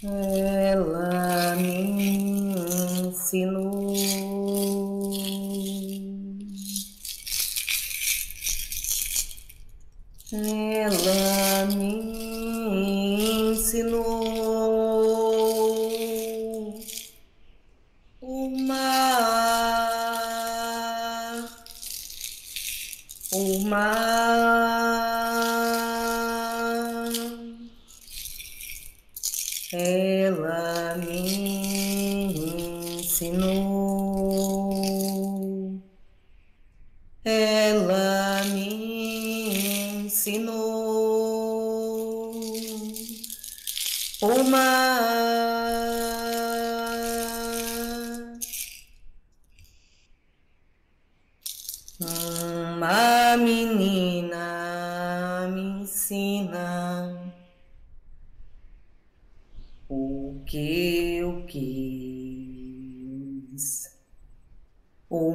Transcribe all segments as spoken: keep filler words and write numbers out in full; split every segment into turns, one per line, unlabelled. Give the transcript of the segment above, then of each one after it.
Ela me ensinou, ela me ensinou o mar, o mar. Ela me ensinou, ela me ensinou o mar. Uma menina me ensina o que eu quis. O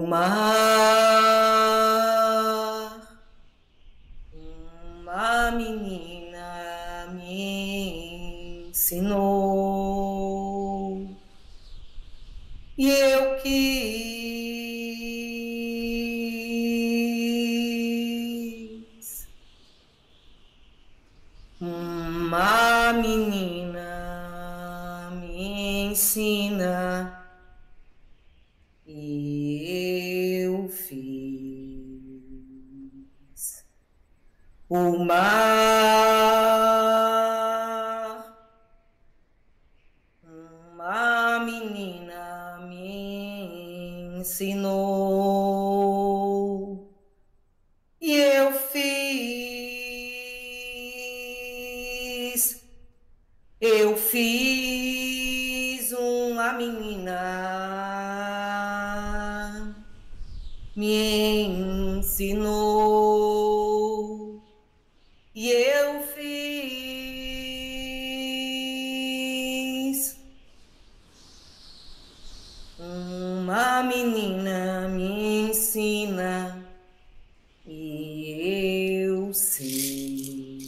mar, uma menina me ensinou e eu quis. Uma menina me ensina e eu fiz. O mar, uma menina me ensinou e eu fiz. Eu fiz. Uma menina me ensinou e eu fiz. Uma menina me ensina e eu sei.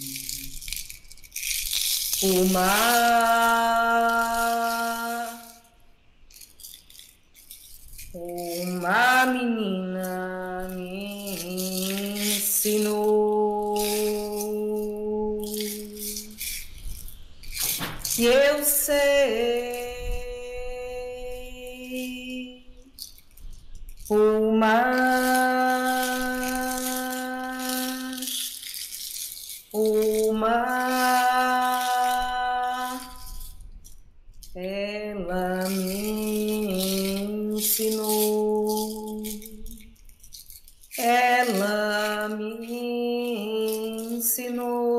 O mar, uma menina me ensinou e eu sei. O mar, o mar, ela me ensinou, ela me ensinou.